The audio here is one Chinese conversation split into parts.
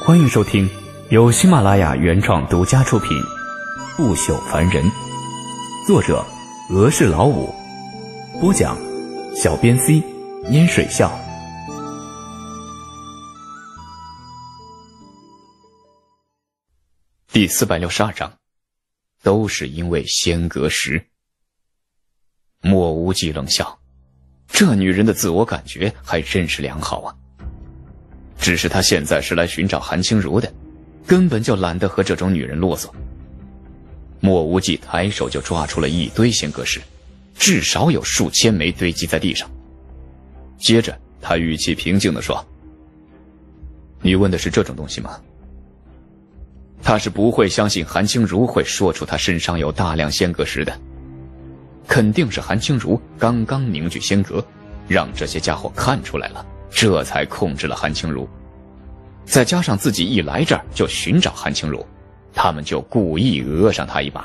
欢迎收听由喜马拉雅原创独家出品《不朽凡人》，作者俄式老五，播讲小编 C 烟水笑。第462章，都是因为仙阁石。莫无忌冷笑，这女人的自我感觉还真是良好啊。只是他现在是来寻找韩青如的，根本就懒得和这种女人啰嗦。莫无忌抬手就抓出了一堆仙阁石，至少有数千枚堆积在地上。接着他语气平静地说：你问的是这种东西吗？他是不会相信韩青如会说出他身上有大量仙阁石的，肯定是韩青如刚刚凝聚仙阁，让这些家伙看出来了，这才控制了韩青如。再加上自己一来这儿就寻找韩青如，他们就故意讹上他一把。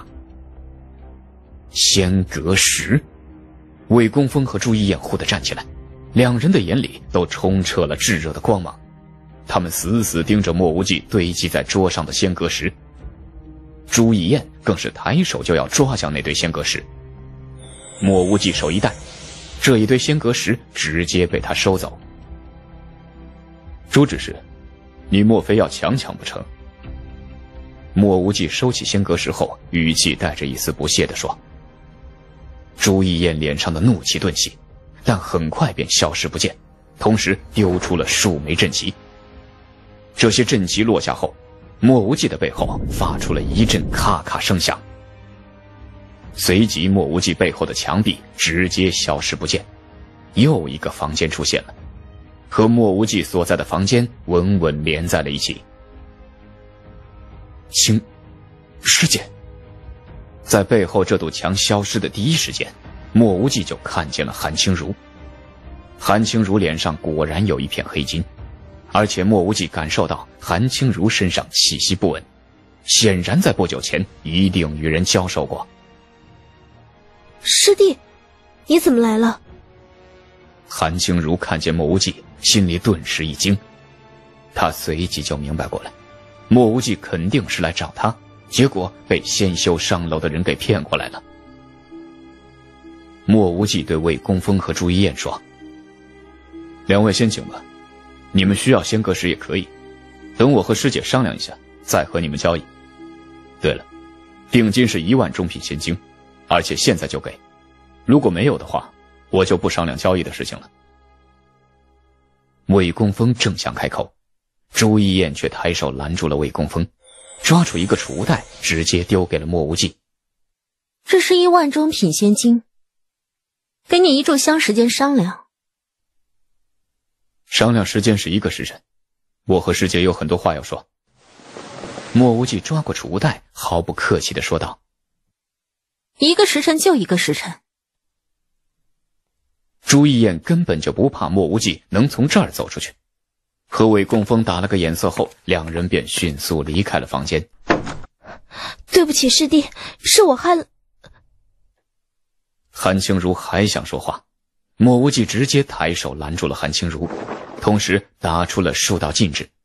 仙阁石，魏公峰和朱一燕忽地站起来，两人的眼里都充斥了炙热的光芒，他们死死盯着莫无忌堆积在桌上的仙阁石。朱一燕更是抬手就要抓向那堆仙阁石，莫无忌手一带，这一堆仙阁石直接被他收走。朱执事，你莫非要强抢不成？莫无忌收起仙阁石后，语气带着一丝不屑地说。朱一燕脸上的怒气顿息，但很快便消失不见，同时丢出了数枚阵旗。这些阵旗落下后，莫无忌的背后发出了一阵咔咔声响，随即莫无忌背后的墙壁直接消失不见，又一个房间出现了，和莫无忌所在的房间稳稳连在了一起。师姐，在背后这堵墙消失的第一时间，莫无忌就看见了韩青如。韩青如脸上果然有一片黑筋，而且莫无忌感受到韩青如身上气息不稳，显然在不久前一定与人交手过。 师弟，你怎么来了？ 韩青如看见莫无忌，心里顿时一惊，他随即就明白过来，莫无忌肯定是来找他，结果被先修上楼的人给骗过来了。莫无忌对魏公峰和朱一燕说：两位先请吧，你们需要仙阁石也可以，等我和师姐商量一下再和你们交易。对了，定金是1万中品仙晶，而且现在就给，如果没有的话，我就不商量交易的事情了。魏公峰正想开口，朱一燕却抬手拦住了魏公峰，抓出一个储物袋直接丢给了莫无忌。 这是1万中品仙晶，给你1炷香时间商量。 商量时间是1个时辰，我和师姐有很多话要说。莫无忌抓过储物袋，毫不客气地说道。 1个时辰就1个时辰。 朱一燕根本就不怕莫无忌能从这儿走出去，和魏公峰打了个眼色后，两人便迅速离开了房间。 对不起师弟，是我害了。 韩青如还想说话，莫无忌直接抬手拦住了韩青如，同时打出了数道禁制。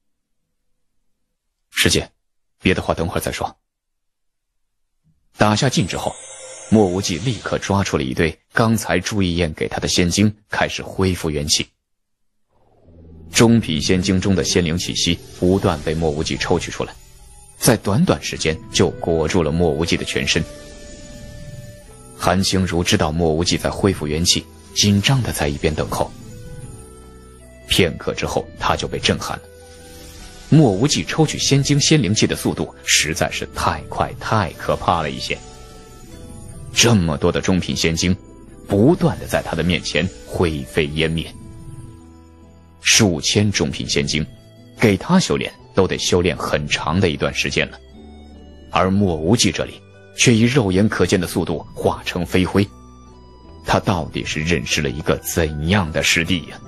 师姐，别的话等会儿再说。打下禁制后，莫无忌立刻抓出了一堆刚才朱一燕给他的仙晶，开始恢复元气。中品仙晶中的仙灵气息不断被莫无忌抽取出来，在短短时间就裹住了莫无忌的全身。韩青如知道莫无忌在恢复元气，紧张地在一边等候。片刻之后，他就被震撼了。莫无忌抽取仙晶仙灵气的速度实在是太快太可怕了一些。这么多的中品仙晶不断地在他的面前灰飞烟灭，数千中品仙晶给他修炼都得修炼很长的一段时间了，而莫无忌这里却以肉眼可见的速度化成飞灰。他到底是认识了一个怎样的师弟呀？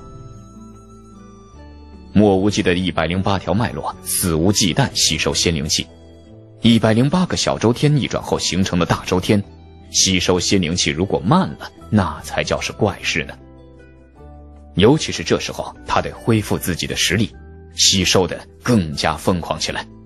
莫无忌的108条脉络肆无忌惮吸收仙灵气，108个小周天逆转后形成的大周天，吸收仙灵气如果慢了，那才叫是怪事呢。尤其是这时候，他得恢复自己的实力， 吸收的更加疯狂起来。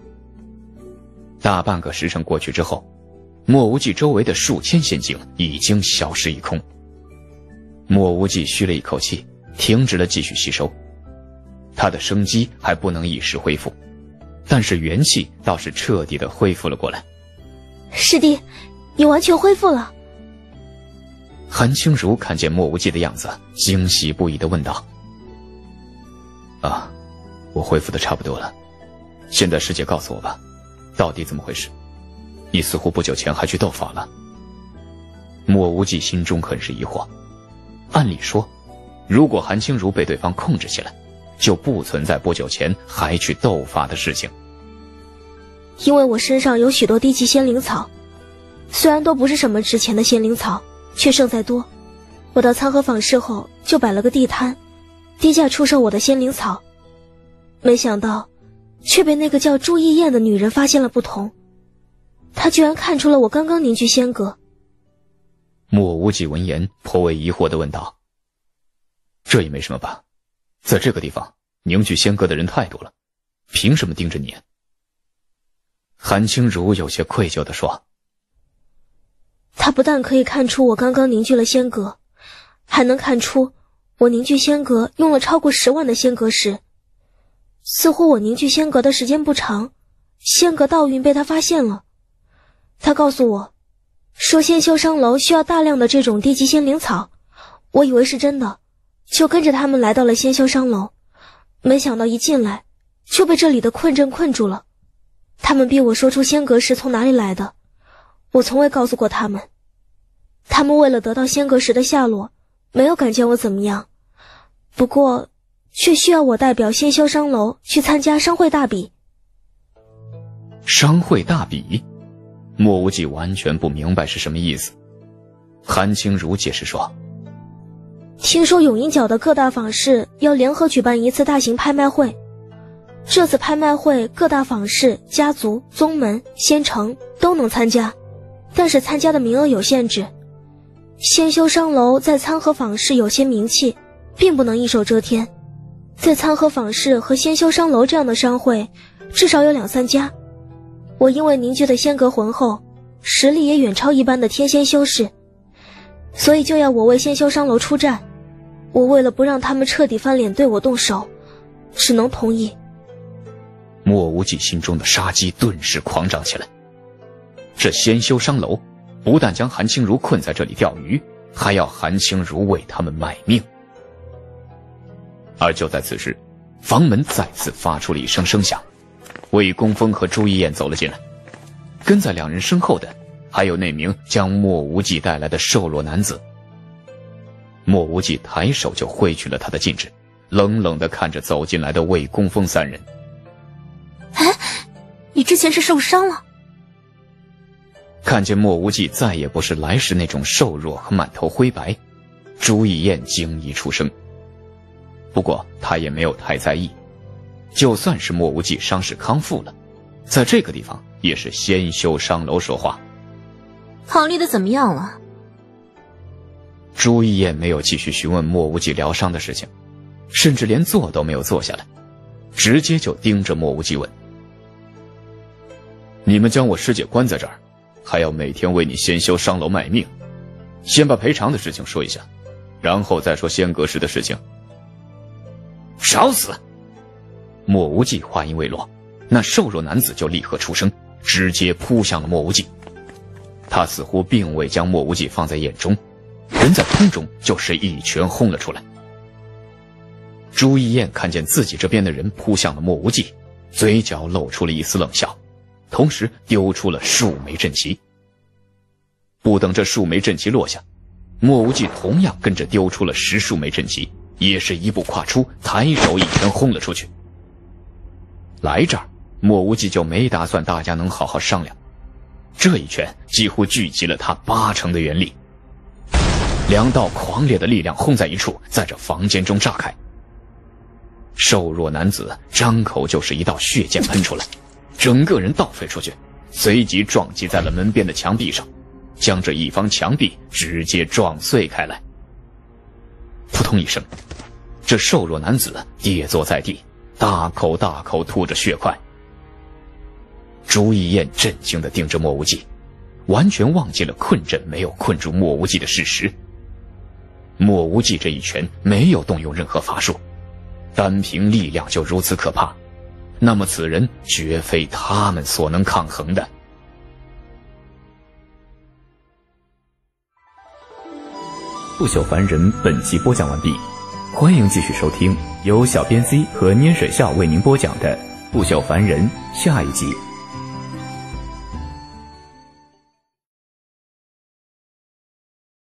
大半个时辰过去之后，莫无忌周围的数千仙精已经消失一空。莫无忌吁了一口气，停止了继续吸收。他的生机还不能一时恢复，但是元气倒是彻底的恢复了过来。 师弟，你完全恢复了。 韩青如看见莫无忌的样子，惊喜不已地问道：啊，我恢复的差不多了，现在师姐告诉我吧，到底怎么回事？你似乎不久前还去斗法了。莫无忌心中很是疑惑。按理说，如果韩青如被对方控制起来，就不存在不久前还去斗法的事情。 因为我身上有许多低级仙灵草，虽然都不是什么值钱的仙灵草，却胜在多。我到参合坊市后就摆了个地摊，低价出售我的仙灵草，没想到却被那个叫朱一燕的女人发现了不同。她居然看出了我刚刚凝聚仙格。 莫无忌闻言颇为疑惑地问道：这也没什么吧，在这个地方凝聚仙格的人太多了，凭什么盯着你？韩青如有些愧疚地说： 他不但可以看出我刚刚凝聚了仙格，还能看出我凝聚仙格用了超过10万的仙格石。似乎我凝聚仙格的时间不长，仙格盗运被他发现了。他告诉我说仙修商楼需要大量的这种低级仙灵草，我以为是真的，就跟着他们来到了仙修商楼，没想到一进来就被这里的困阵困住了。他们逼我说出仙格石从哪里来的，我从未告诉过他们。他们为了得到仙格石的下落，没有敢将我怎么样，不过却需要我代表仙修商楼去参加商会大比。 商会大比？莫无忌完全不明白是什么意思。韩青如解释说： 听说永阴角的各大坊市要联合举办一次大型拍卖会，这次拍卖会各大坊市、家族、宗门、仙城都能参加，但是参加的名额有限制。仙修商楼在参合坊市有些名气，并不能一手遮天。在参合坊市和仙修商楼这样的商会，至少有2、3家。我因为凝聚的仙格浑厚，实力也远超一般的天仙修士，所以就要我为仙修商楼出战。我为了不让他们彻底翻脸对我动手，只能同意。 莫无忌心中的杀机顿时狂涨起来。这仙修商楼不但将韩青如困在这里钓鱼，还要韩青如为他们卖命。而就在此时，房门再次发出了一声声响，魏公峰和朱一燕走了进来，跟在两人身后的还有那名将莫无忌带来的瘦弱男子。莫无忌抬手就挥去了他的禁制，冷冷地看着走进来的魏公峰3人。 哎，你之前是受伤了？ 看见莫无忌再也不是来时那种瘦弱和满头灰白，朱一燕惊疑出声。不过他也没有太在意，就算是莫无忌伤势康复了，在这个地方也是仙修商楼说话。 考虑的怎么样了？ 朱一燕没有继续询问莫无忌疗伤的事情，甚至连坐都没有坐下来，直接就盯着莫无忌问：你们将我师姐关在这儿，还要每天为你仙修商楼卖命，先把赔偿的事情说一下，然后再说仙阁石的事情。找死！莫无忌话音未落，那瘦弱男子就立刻出声，直接扑向了莫无忌。他似乎并未将莫无忌放在眼中，人在空中就是一拳轰了出来。朱一燕看见自己这边的人扑向了莫无忌，嘴角露出了一丝冷笑，同时丢出了数枚阵旗。不等这数枚阵旗落下，莫无忌同样跟着丢出了10数枚阵旗，也是一步跨出，抬手一拳轰了出去。来这儿，莫无忌就没打算大家能好好商量，这一拳几乎聚集了他80%的元力，2道狂烈的力量轰在一处，在这房间中炸开。瘦弱男子张口就是一道血剑喷出来，整个人倒飞出去，随即撞击在了门边的墙壁上，将这一方墙壁直接撞碎开来。扑通一声，这瘦弱男子跌坐在地， 大口大口吐着血块。朱一燕震惊地盯着莫无忌，完全忘记了困阵没有困住莫无忌的事实。莫无忌这一拳没有动用任何法术，单凭力量就如此可怕，那么此人绝非他们所能抗衡的。 不朽凡人本集播讲完毕，欢迎继续收听由小编 C 和捏水笑为您播讲的不朽凡人下一集。